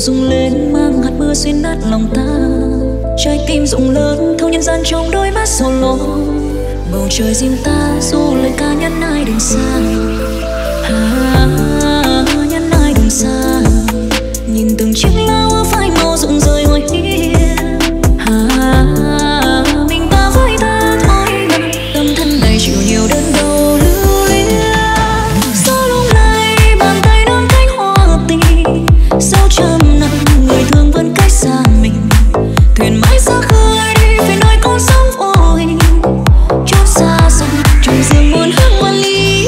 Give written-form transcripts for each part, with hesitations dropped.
rung lên mang hạt mưa xuyên nát lòng ta. Trái tim rộng lớn thâu nhân gian trong đôi mắt sầu lo. Bầu trời riêng ta dù lời ca nhắn ai đừng xa. Nhắn ai đừng xa. Nhìn từng chiếc lá hoa phai màu rụng rơi hồi hiên. Mình ta với ta thôi mà tâm thân này chịu nhiều đớn đau lưu luyến. Gió lung lay bàn tay đón cánh hoa tình. Sau trăm năm người thương vẫn cách xa mình. Thuyền mãi xa khơi đi về nơi con sóng vô hình. Chốn xa xăm trùng dương muôn hương万里.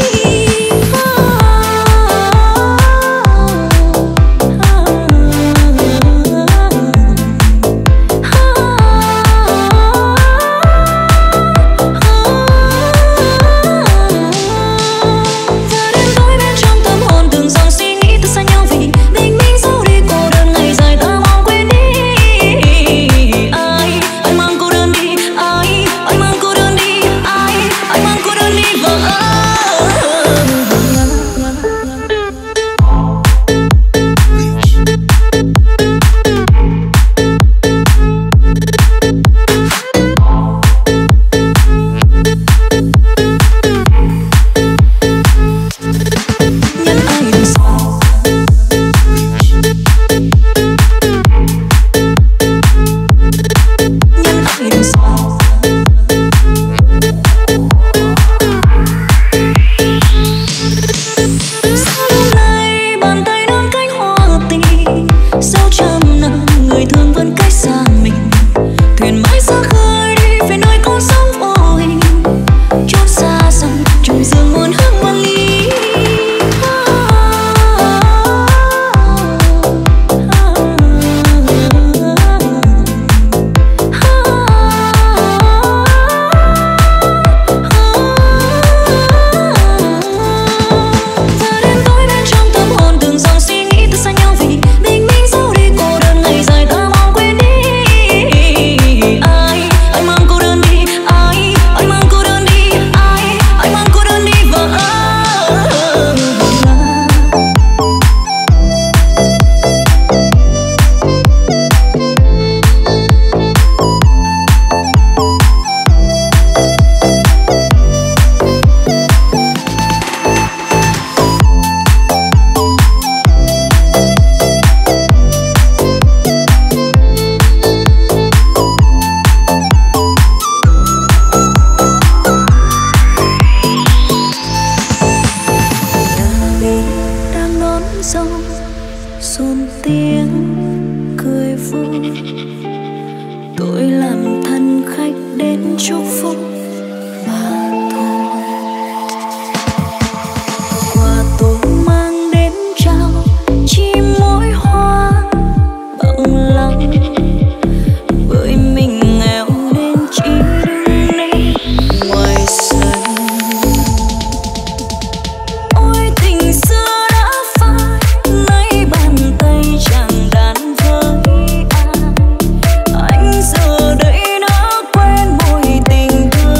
Anh giờ đây đã quen mối tình thương.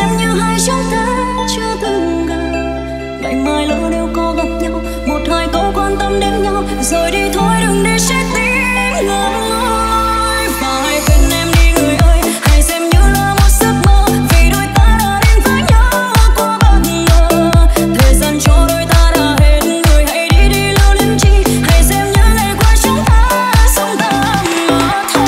xem như hai chúng ta chưa từng gặp. Ngày mai lỡ nếu có gặp nhau, một hai câu quan tâm đến nhau, rồi đi thôi đừng để chết tim ngỡ ngơi. Phải quên em đi người ơi, hãy xem như là một giấc mơ, vì đôi ta đã đến với nhau quá bất ngờ. Thời gian cho đôi ta đã hết, người hãy đi đi lưu luyến chi, hãy xem như ngày qua chúng ta sống tạm mà thôi.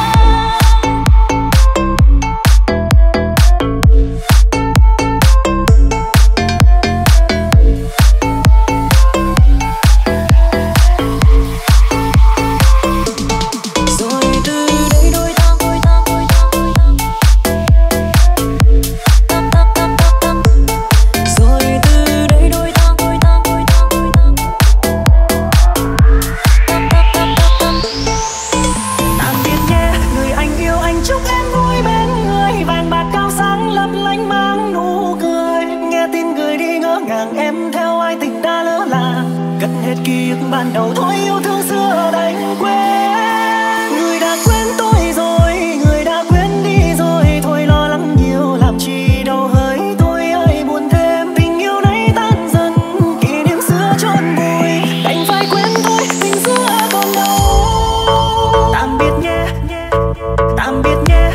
Ban đầu thôi yêu thương xưa đành quên. Người đã quên tôi rồi, người đã quên đi rồi, thôi lo lắng nhiều làm chi đâu hỡi. Tôi ơi buồn thêm, tình yêu này tan dần, kỷ niệm xưa chôn vùi, đành phải quên thôi, tình xưa còn đâu. Tạm biệt nhé, tạm biệt nhé.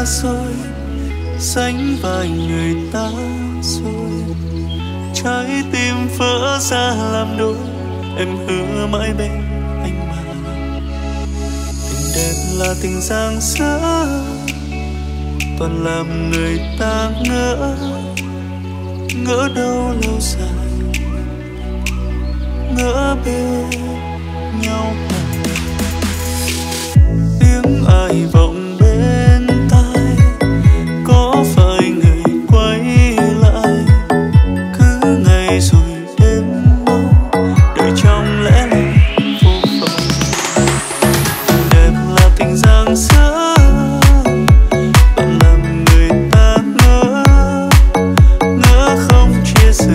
rồi, sánh vai người ta rồi. Trái tim vỡ ra làm đôi, em hứa mãi bên anh mà. Tình đẹp là tình giang dở, toàn làm người ta ngỡ. Ngỡ đâu lâu dài, ngỡ bên nhau mà. Tiếng ai vọng bên tai, có phải người quay lại? Cứ ngày rồi đêm mau, đời trong lẽ loi vô vọng. Tình đẹp là tình giang dở, bạn làm người ta ngỡ. Ngỡ không chia sẻ,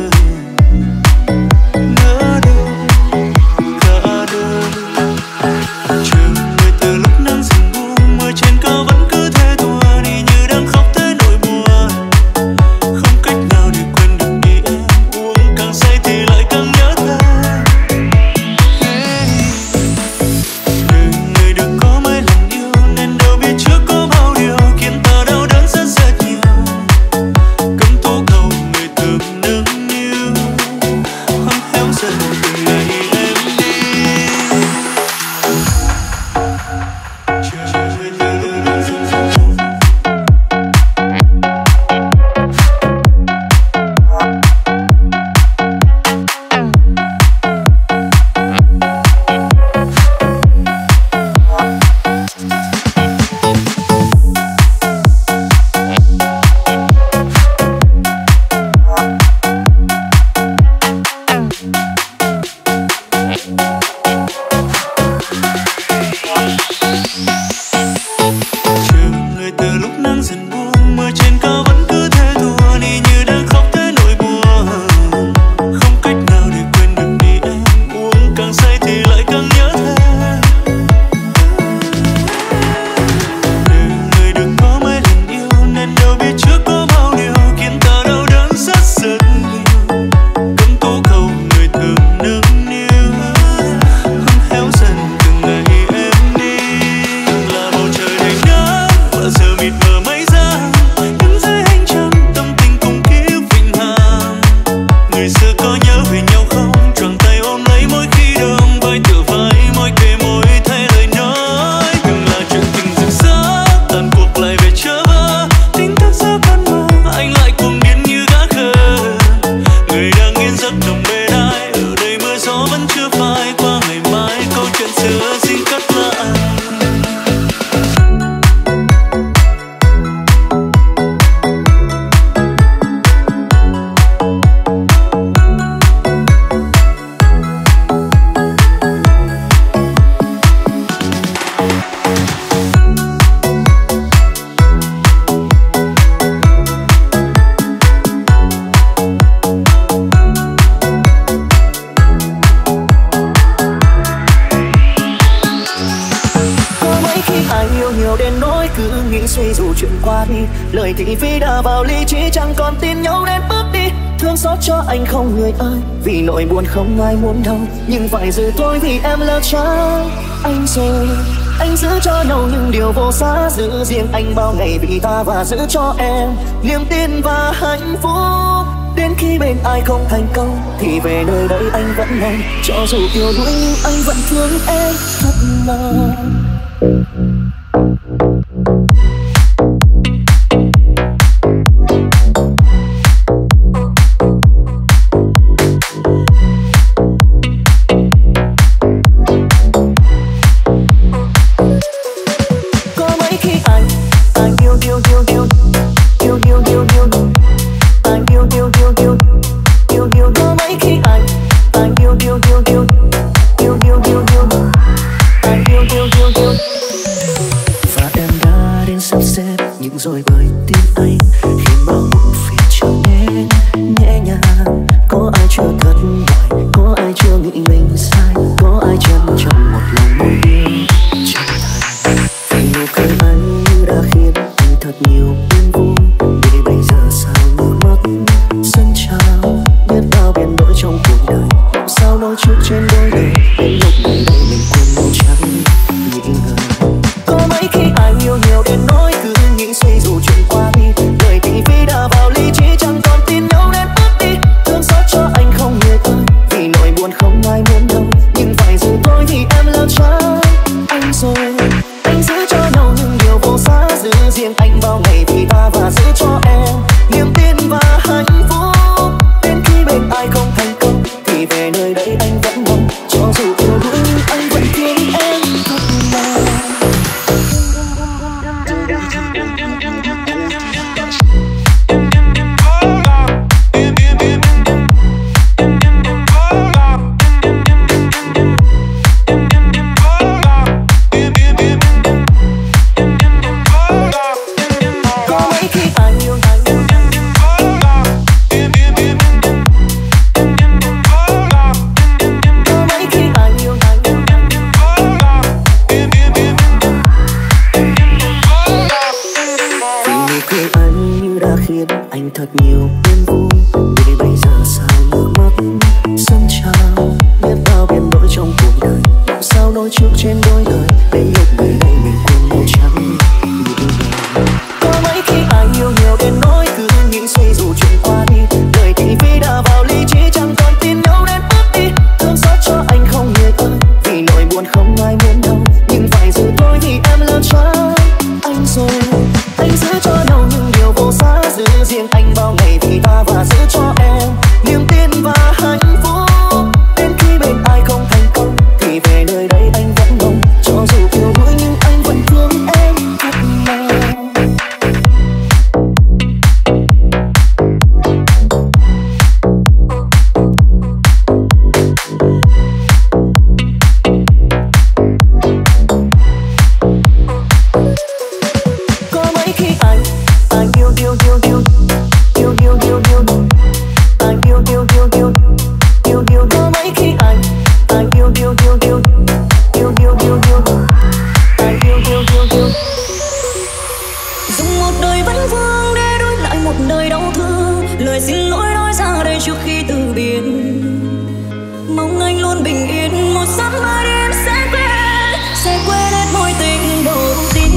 ngỡ đâu cả đời. Chờ người từ lúc nắng dần buông, mưa trên cao vẫn cứ thế thua đi như đang khóc thế nỗi buồn. Không cách nào để quên được đi em, uống càng say thì lại càng nhớ thêm. Đời người được có mấy lần yêu nên đâu biết trước có bao điều khiến ta đau đớn rất rất nhiều. Cấm tố cầu người thường nâng niu, hoang héo dần từng ngày em đi. Chờ người từ lúc nắng dần buông. Chờ người từ lúc nắng dần buông, mưa trên cao vẫn cứ thế thua đi như đang khóc thế nỗi buồn. Không cách nào để quên được đi em, uống càng say thì lại càng nhớ thêm. Đời người được có mấy lần yêu nên đâu biết trước có bao điều khiến ta đau đớn rất rất nhiều. Cấm tố cầu người thường nâng niu, hoang héo dần từng ngày em đi. Là bầu trời đầy nắng và giờ mịt mờ mây giăng, đứng dưới ánh trăng tâm tình cùng ký ức vĩnh hằng. Người xưa có nhớ về nhau không? Choàng tay ôm lấy mỗi khi đường vai tựa vai, môi kề môi thay lời nói. Đừng là chuyện tình rực rỡ, tàn cuộc lại về chớ vỡ. Tin thức giữa cơn mơ, anh lại cuồng điên như gã khờ. Người đang yên giấc nồng bên ai, ở đây mưa gió vẫn chưa phai. Qua ngày mai câu chuyện xưa xin cất lại. Có mấy khi ai yêu nhiều đến nỗi cứ nghĩ suy dù chuyện qua đi. Lời thị phi đã vào lý trí, chẳng còn tin nhau đến bước đi. Thương xót cho anh không người ơi, vì nỗi buồn không ai muốn đâu. Nhưng phải giữ tôi vì em lỡ trao anh rồi. Anh giữ cho nhau những điều vô giá, giữ riêng anh bao ngày vì ta và giữ cho em niềm tin và hạnh phúc. Đến khi bên ai không thành công thì về nơi đây anh vẫn ngồi. Cho dù yêu đuối nhưng anh vẫn thương em thật lòng. Có mấy khi anh yêu yêu yêu yêu yêu yêu yêu yêu anh yêu yêu yêu yêu yêu yêu. Có mấy khi anh yêu yêu yêu yêu yêu yêu yêu yêu anh yêu yêu yêu yêu. Và em đã đến sắp xếp những rồi bởi tim anh, khiến bao muộn phiền trở nên nhẹ nhàng. Có ai chưa thật vời, có ai chưa nghĩ mình sai, có ai chân trong một lòng muốn yêu chân thành. Vì nụ cười anh đã khiến anh thật nhiều yên vui, để bây giờ sao nước mắt dâng trào. Biết bao biến đổi trong cuộc đời, làm sao nói trước trên đôi lời. Đến lúc này đây mình quên đâu chẳng nghĩ ngờ. Có mấy khi ai yêu nhiều đến nỗi cứ nghĩ bao ngày vì ta và giữ cho em niềm tin và hạnh phúc. Đến khi bên ai không thành công thì về nơi đây anh vẫn mong, cho dù yêu đuối nhưng anh vẫn thương em thật lòng. Thật nhiều niềm vui để bây giờ sao nước mắt dâng trào, biết bao biến đổi trong cuộc đời, làm sao nói trước trên đôi lời, đến lúc về đây mình quên một trắng những lời. Có mấy khi ai yêu nhiều đến nỗi cứ nghĩ suy dù chuyện qua đi, đời thì vì đã vào ly trí chẳng còn tin nhau đến bước đi. Thương xót cho anh không người ơi, vì nỗi buồn không ai muốn đâu, nhưng phải giữ tôi vì em lớn cho anh rồi. Anh giữ cho nhau những điều vô giá, giữ riêng anh bao ngày vì ta và giữ cho em niềm tin và hạnh phúc. Đến khi bên ai không thành công thì về nơi đây anh vẫn mong, cho dù yêu đuối nhưng anh vẫn thương em thật lòng. Có mấy khi anh yêu yêu yêu yêu yêu yêu yêu yêu anh yêu yêu yêu yêu yêu yêu. Có mấy khi anh yêu yêu yêu yêu yêu yêu yêu yêu anh yêu yêu yêu yêu. Dùng một đời vẫn vương để đổi lại một đời đau thương, lời xin lỗi nói ra đây trước khi từ biệt. Mong anh luôn bình yên, một giấc mơ đêm sẽ quên hết mối tình đầu tiên.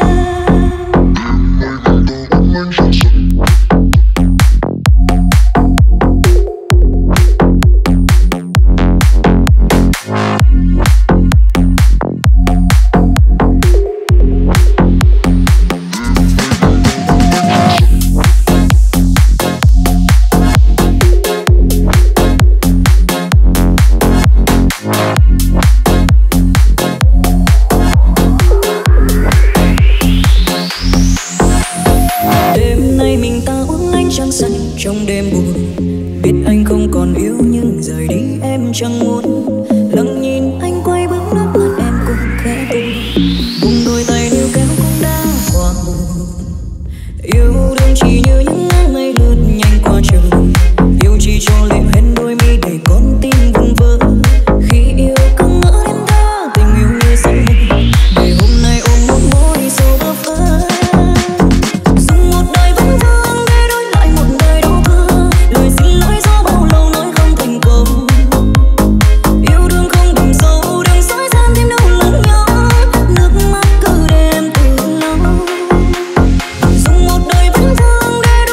Trong đêm buồn biết anh không còn yêu nhưng rời đi em chẳng muốn. Lặng nhìn anh quay bước nước mắt em cũng khẽ tuôn, buông đôi tay níu kéo cũng đã qua buồn. Yêu đương chỉ như những áng mây lướt nhanh qua trời, yêu chỉ cho liệm hết đôi mi để con tim vùng vỡ. Khi yêu cứ ngỡ đến ta tình yêu như giấc mơ, để hôm nay ôm một mối sầu bơ vơ. Dùng một đời vẫn vương để đổi lại một đời đau thương, lời xin lỗi do bao lâu nói không thành công. Yêu đương không đừng sâu, đừng dối gian thêm đau lẫn nhau, nước mắt cứ đêm từ lâu. Dùng một đời vẫn vương để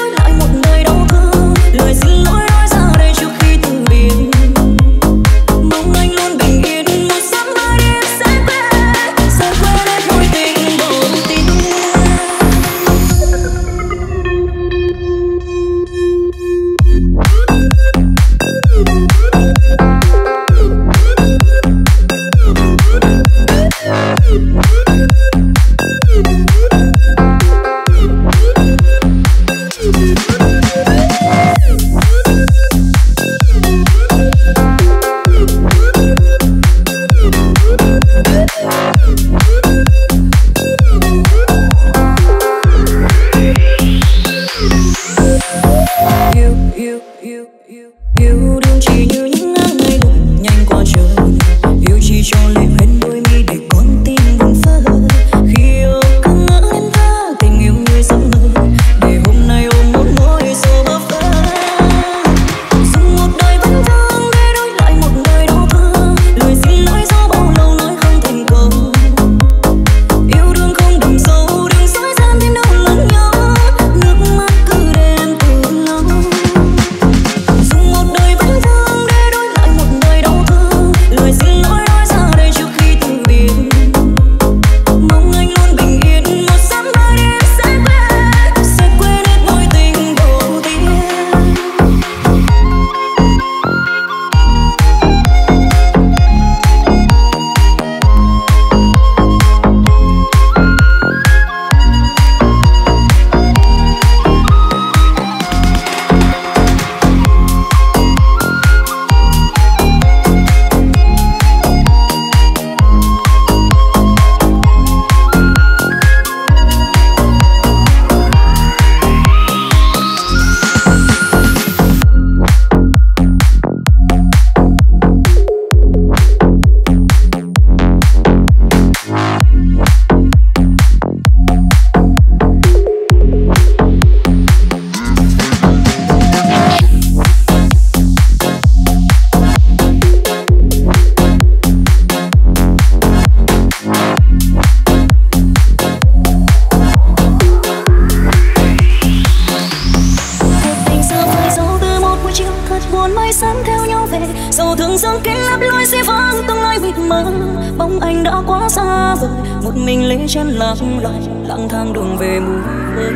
sáng kín lấp lối dĩ vãng tương lai mịt mờ. Bóng anh đã quá xa vời, một mình lấy chân lạc loài lang thang đường về mù khơi.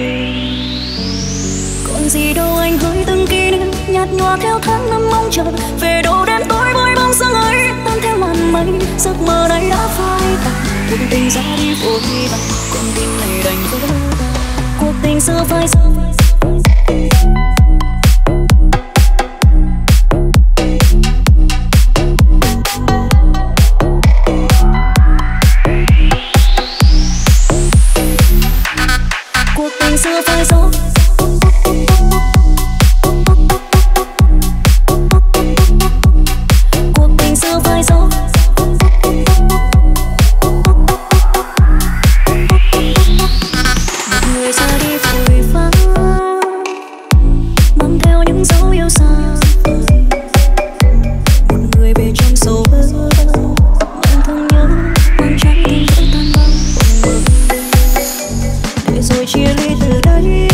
Còn gì đâu anh hỡi từng kỷ niệm nhạt nhòa theo tháng năm mong chờ. Về đâu đêm tối vội bóng dáng ấy tan theo làn mây. Giấc mơ này đã phai tàn, cuộc tình ra đi vội vàng, con tim này đành vỡ tan. Cuộc tình xưa phai dấu. Cuộc tình xưa phai dấu. Cuộc tình xưa phai dấu. Một người ra đi vội vã, mang theo những dấu yêu xa vời. Một người về trong sâu bơ mang thương nhớ, mang trái tim vỡ tan vỡ mộng mơ. Để rồi chia ly từ đây,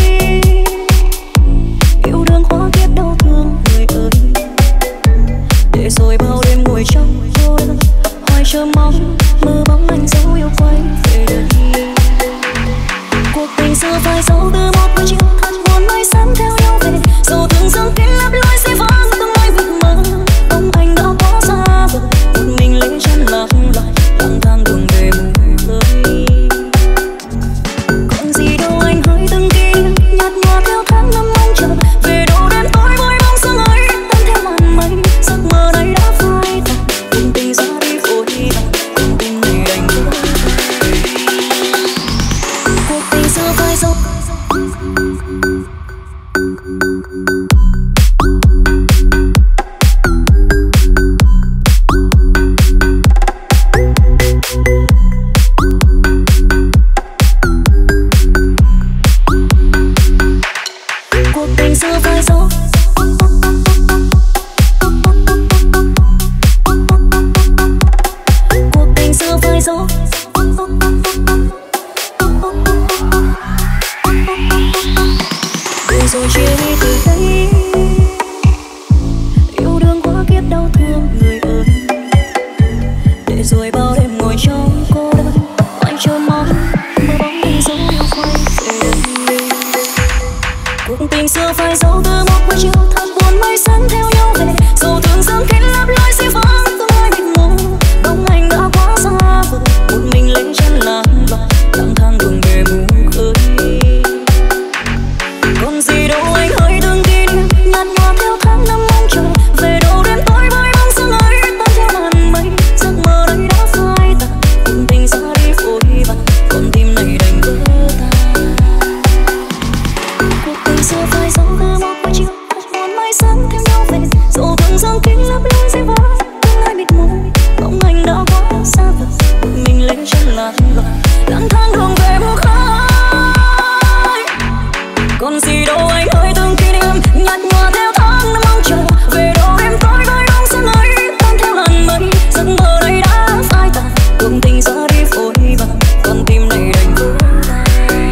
yêu đương hóa kiếp đau thương người ơi. Để rồi bao đêm ngồi trong vô đơn, hoài chờ mong mơ bóng anh dấu yêu quay về đây. Cuộc tình xưa phai dấu từ một buổi chiều thật buồn mây sáng theo nhau về. Dẫu thương dâng kín lấp lối dĩ vãng tương lai mịt mờ. Bóng anh đã quá xa vời, một mình lấy chân lạc loài lang thang đường về mù khơi. Còn gì đâu anh hỡi từng kỷ niệm nhạt nhòa theo tháng năm mong chờ. Về đâu đêm tối vội bóng dáng ấy tan theo làn mây. Giấc mơ này đã phai tàn, cuộc tình ra đi vội vàng, con tim này đành vỡ tan. Cuộc tình xưa phai dấu. Cuộc tình xưa phai dấu. Cuộc tình xưa phai dấu. Để rồi chia ly từ đây, yêu đương quá kiếp đau thương người ơi. Để rồi bao đêm ngồi trong cô đơn, anh chờ mong mơ bóng anh dấu yêu quay về đây. Cuộc tình xưa phai dấu từ một buổi chiều thật buồn mây sáng theo nhau về. Dẫu thương dâng kín lấp lối dĩ vãng tương lai mịt mù. Bóng anh đã quá xa vời, một mình lấy chân lạc loài lang thang đường về mù khơi. Còn gì đâu anh hỡi từng kỷ niệm nhạt nhòa theo tháng năm mong chờ. Về đâu đêm tối vội bóng dáng ấy tan theo làn mây. Giấc mơ này đã phai tàn, cuộc tình ra đi vội vàng, con tim này đành vỡ tan. Cuộc tình xưa phai dấu từ một buổi chiều thật buồn mây sáng theo nhau về. Dẫu thương dâng kín lấp lối dĩ vãng tương lai mịt mù. Bóng anh đã quá xa vời, một mình lấy chân lạc loài lang thang đường về mù khơi. Còn gì đâu anh hỡi từng kỷ niệm nhạt nhòa theo tháng năm mong chờ. Về đâu đêm tối với bóng dáng ấy tan theo làn mây. Giấc mơ này đã phai tàn, cuộc tình ra đi vội vàng, con tim này đành vỡ tan.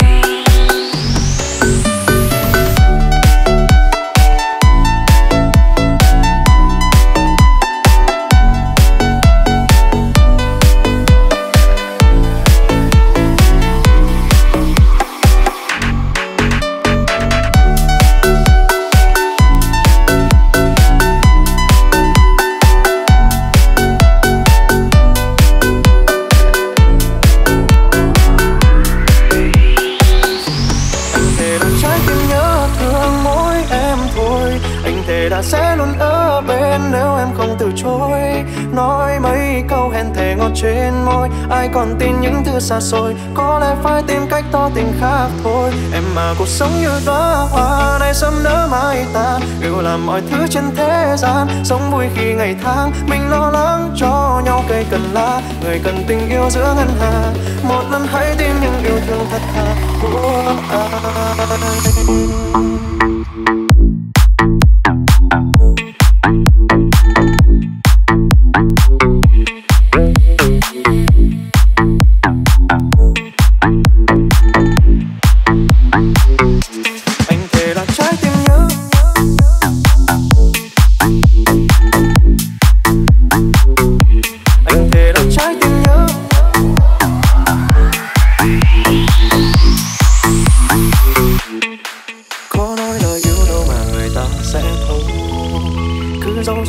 Sẽ luôn ở bên nếu em không từ chối. Nói mấy câu hẹn thề ngọt trên môi, ai còn tin những thứ xa xôi. Có lẽ phải tìm cách tỏ tình khác thôi. Em mà cuộc sống như đóa hoa này sớm nở mai tàn. Yêu làm mọi thứ trên thế gian, sống vui khi ngày tháng. Mình lo lắng cho nhau cây cần lá, người cần tình yêu giữa ngân hà. Một lần hãy tìm những yêu thương thật thà của ai.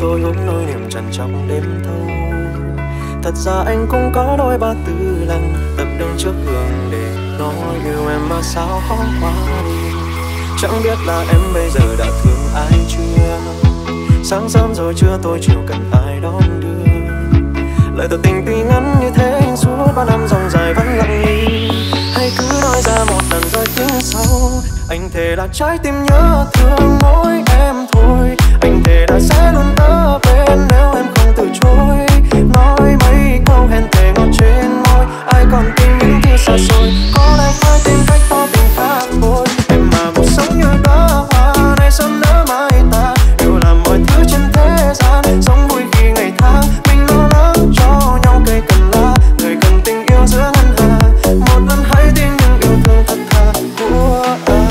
rồi hướng nỗi niềm trằn trong đêm thâu. Thật ra anh cũng có đôi ba tư lần tập đứng trước gương để nói yêu em mà sao khó qua đi. Chẳng biết là em bây giờ đã thương ai chưa. Sáng sớm rồi trưa tôi chiều cần ai đón đưa. Lời tỏ tình tuy ngắn như thế nhưng suốt 3 năm dòng dài vẫn lặng im. Hay cứ nói ra một lần rồi tiếng sau. Anh thề là trái tim nhớ thương mỗi em thôi. Anh thề là sẽ luôn ở bên nếu em không từ chối. Nói mấy câu hẹn thề ngọt trên môi. Ai còn tin những kia xa xôi. Có lẽ phải tìm cách tỏ tình khác thôi. Em mà cuộc sống như đóa hoa này sớm nở mai ta. Đều làm mọi thứ trên thế gian sống vui khi ngày tháng mình lo lắng cho nhau cây cần lá. Người cần tình yêu giữa ngân hà. Một lần hãy tin những yêu thương thật thà của anh.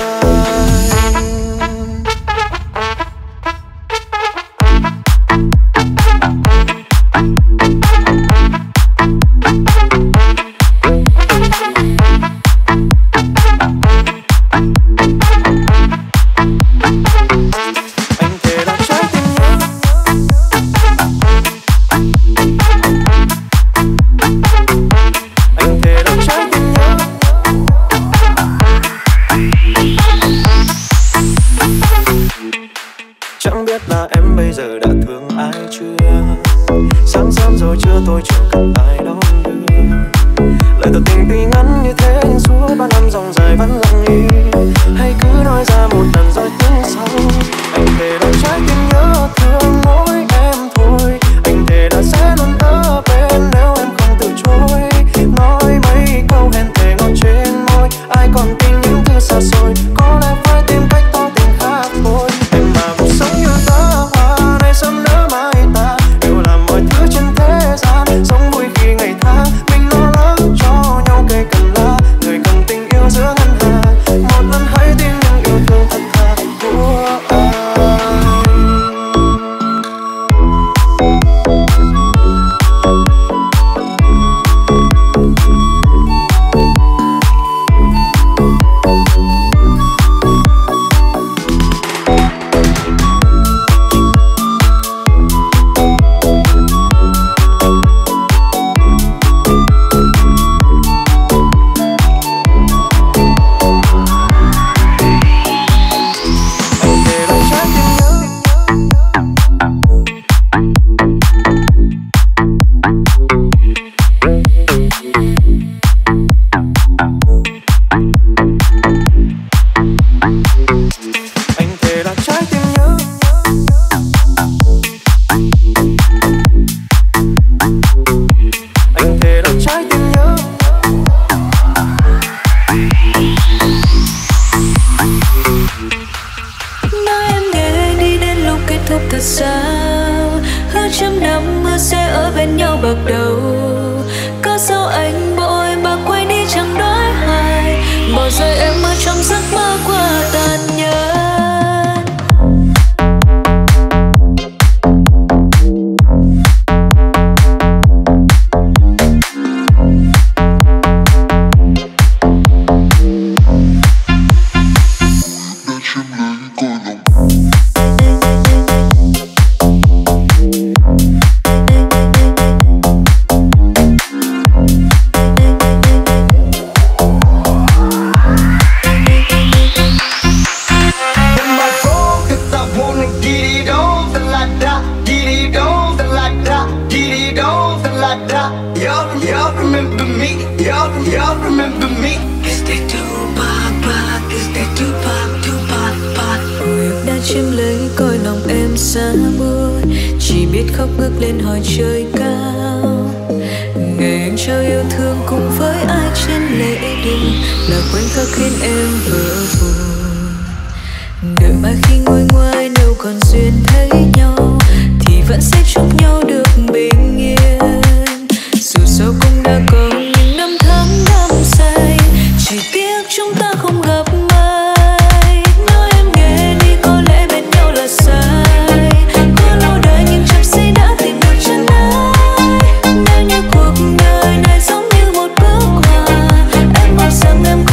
Chẳng biết là em bây giờ đã thương ai chưa. Sáng sớm rồi trưa tôi chiều cần ai đón đưa. Lời tỏ tình tuy ngắn như thế nhưng suốt 3 năm dòng dài vẫn lặng im. Hay cứ nói ra một lần rồi tiếng sau. Anh thề là trái tim nhớ thương mỗi em thôi. Anh thề là sẽ luôn ở bên nếu em không từ chối. Nói mấy câu hẹn thề ngọt trên môi. Ai còn tin những thứ xa xôi. Có lẽ phải tìm cách tỏ tình khác thôi. Em mà cuộc sống như đóa hoa này sớm nở mai ta. Đều làm mọi thứ trên thế gian sống vui khi ngày tháng mình lo lắng cho nhau cây cần lá. Người cần tình yêu giữa ngân hà. Một lần hãy tin những yêu thương thật thà của anh.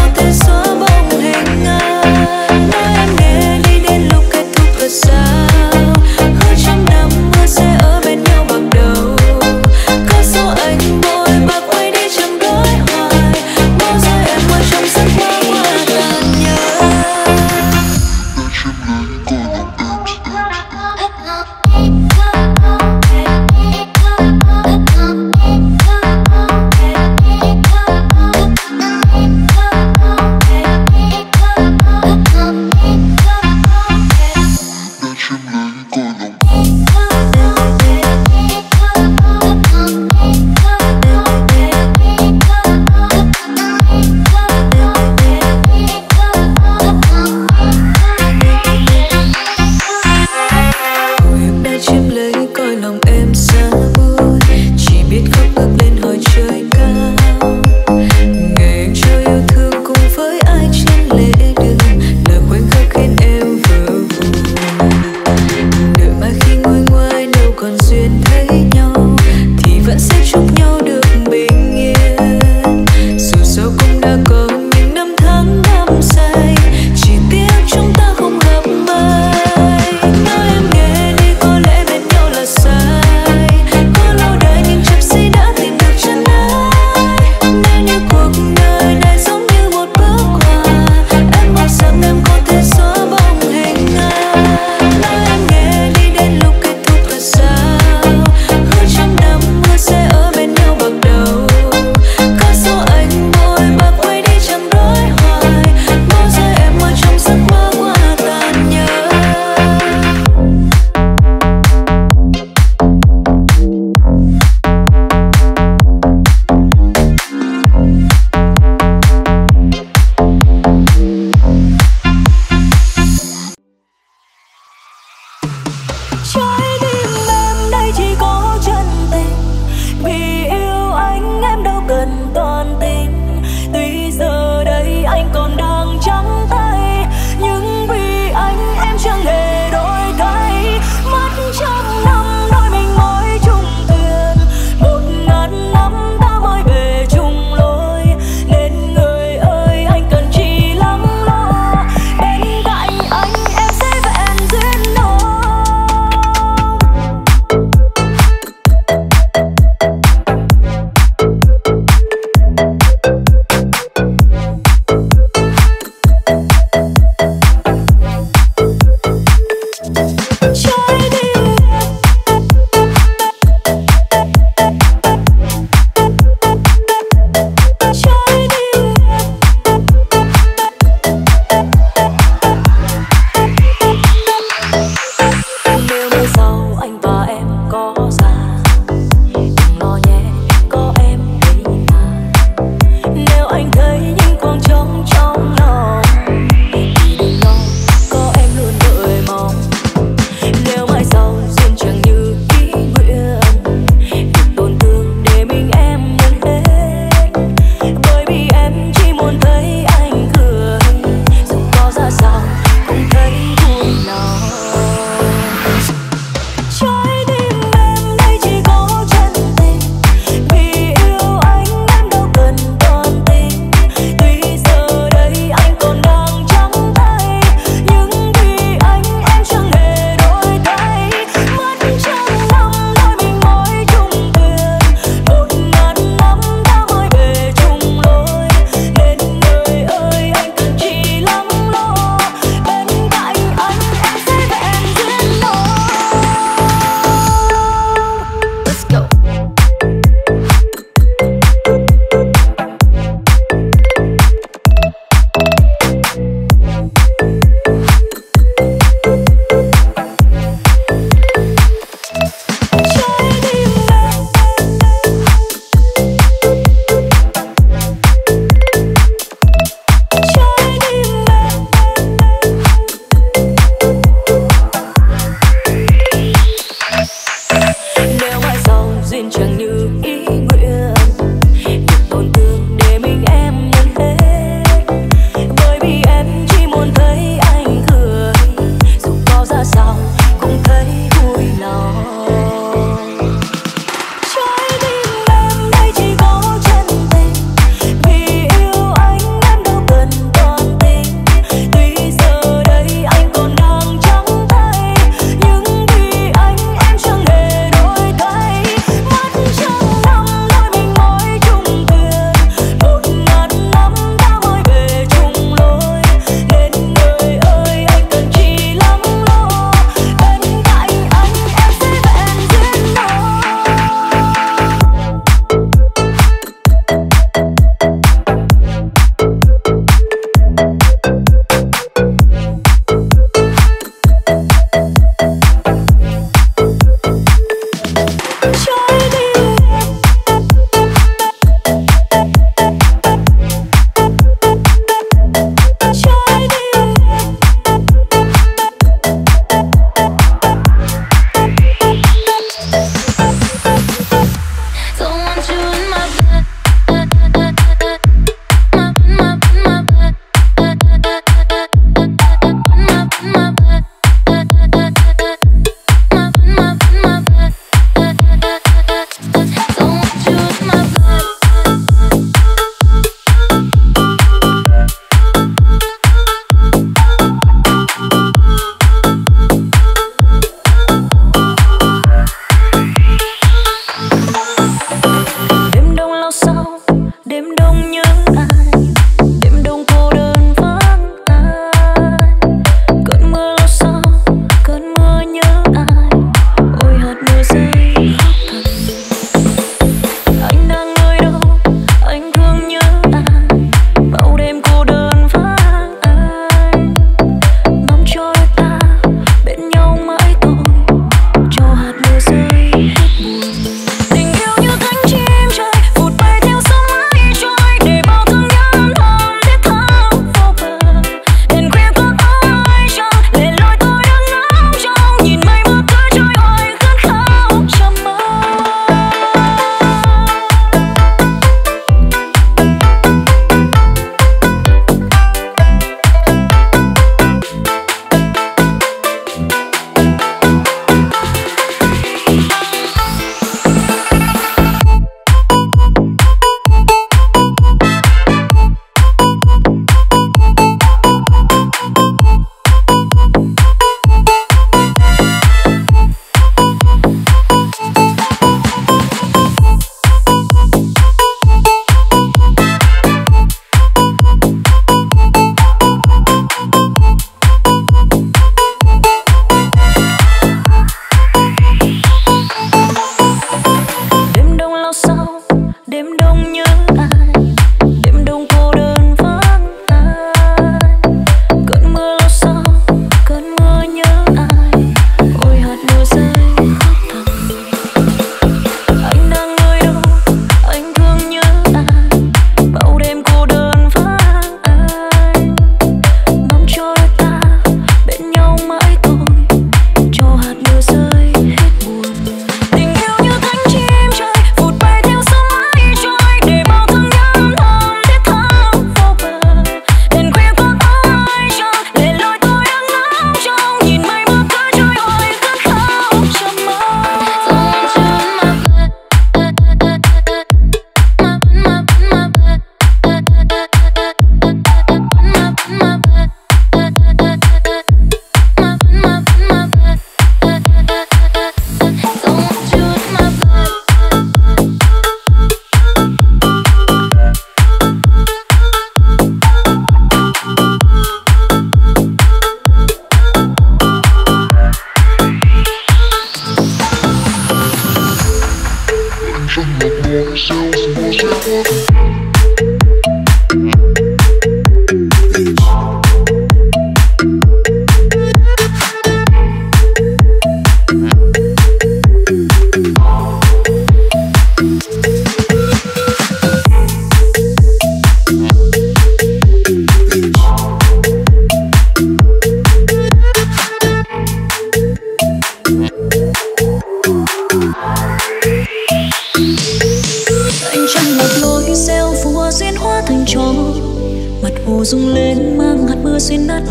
Xa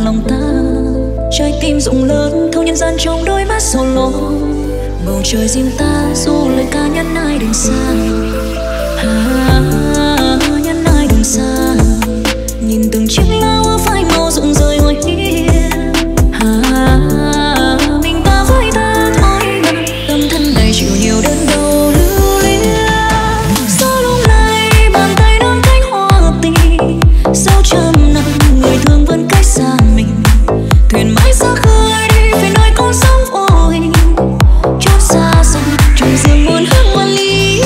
lòng ta. Trái tim rộng lớn thâu nhân gian trong đôi mắt sầu lo. Bầu trời riêng ta dù lời ca nhân ai đừng xa. Nhân ai đừng xa. Nhìn từng chiếc lá hoa phai màu rụng rơi ngoài hiên. Mình ta với ta thôi mà tâm thân này chịu nhiều đớn đau lưu luyến. Gió lúc này bàn tay nâng cánh hoa tình. Sau trăm năm người thương vẫn cách xa mình. Thuyền mãi xa khơi đi về nơi con sóng vô hình. Chót xa xăm trùng dương muôn hương万里.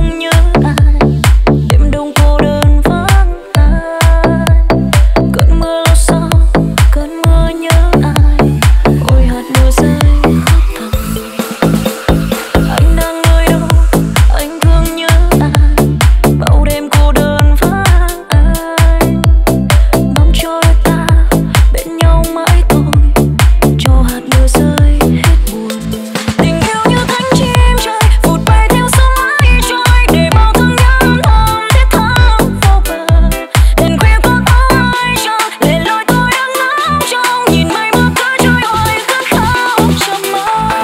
thương nhớ ai, đêm đông cô đơn vắng ai. Cơn mưa lâu sau, cơn mưa nhớ ai, ôi hạt mưa rơi khóc thầm. Anh đang nơi đâu, anh thương nhớ ai, bao đêm cô đơn vắng ai. Mong cho ta bên nhau mãi thôi, cho hạt mưa rơi hết buồn. Tình yêu như cánh chim trời vụt bay theo sóng mãi trôi, để bao thương nhớ thầm thiết tha vô bờ. Đèn khuya có ai cho lệ loi tôi đang ngóng trông, nhìn mây mưa cứ trôi hoài khát khao trong mơ.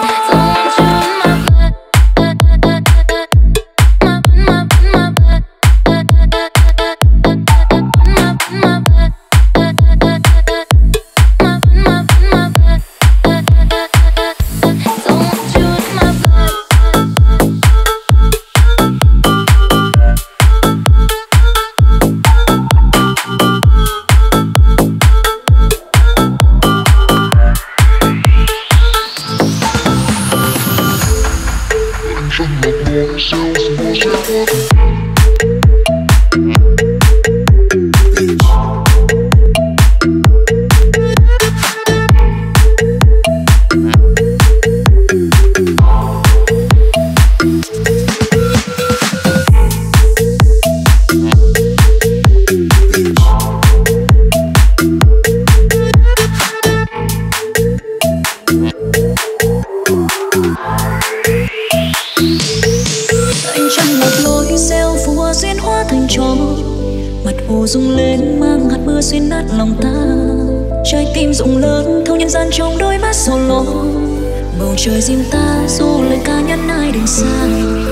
Anh chẳng một lối gieo phùa duyên hóa thành trò, mặt hồ rung lên mang hạt mưa xuyên nát lòng ta. Trái tim rộng lớn thâu nhân gian trong đôi mắt sầu lo, bầu trời riêng ta dù lời ca nhắn ai đừng xa.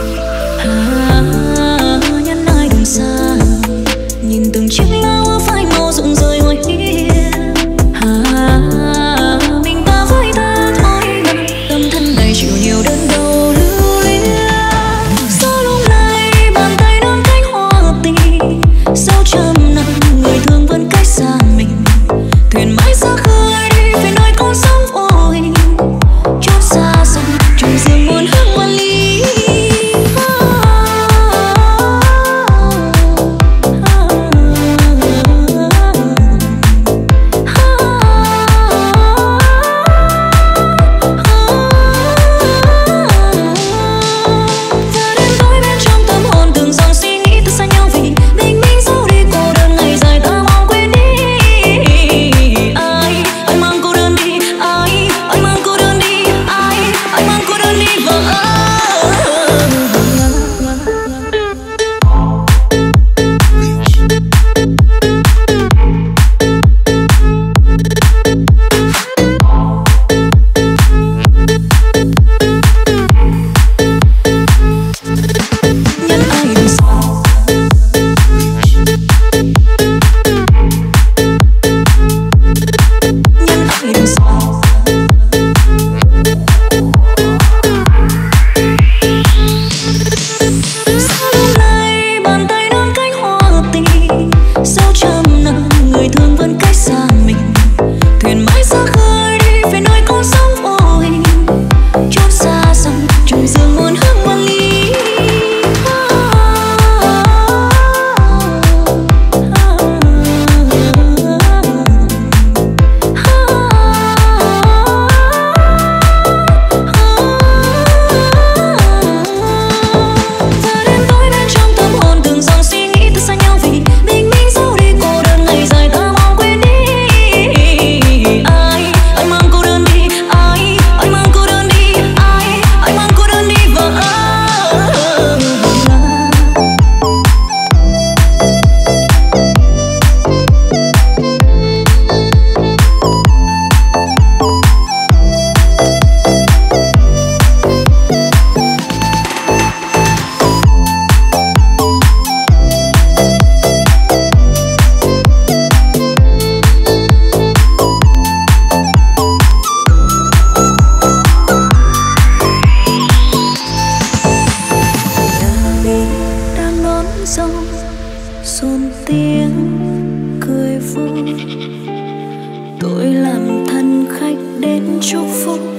Nhắn ai đừng xa, nhìn từng chiếc lá hoa phai màu rụng rơi ngoài hiên. Mình ta với ta thôi mà tâm thân đầy chịu nhiều đớn đau lưu luyến. Gió lúc này bàn tay nắm cánh hoa tình, sau trăm năm người thương vẫn cách xa mình. Thuyền mãi xa khơi đi về nơi con sóng vô hình, chốn xa xăm trời riêng muôn hương万里. rộn tiếng cười vui. Tôi làm thân khách đến chúc phúc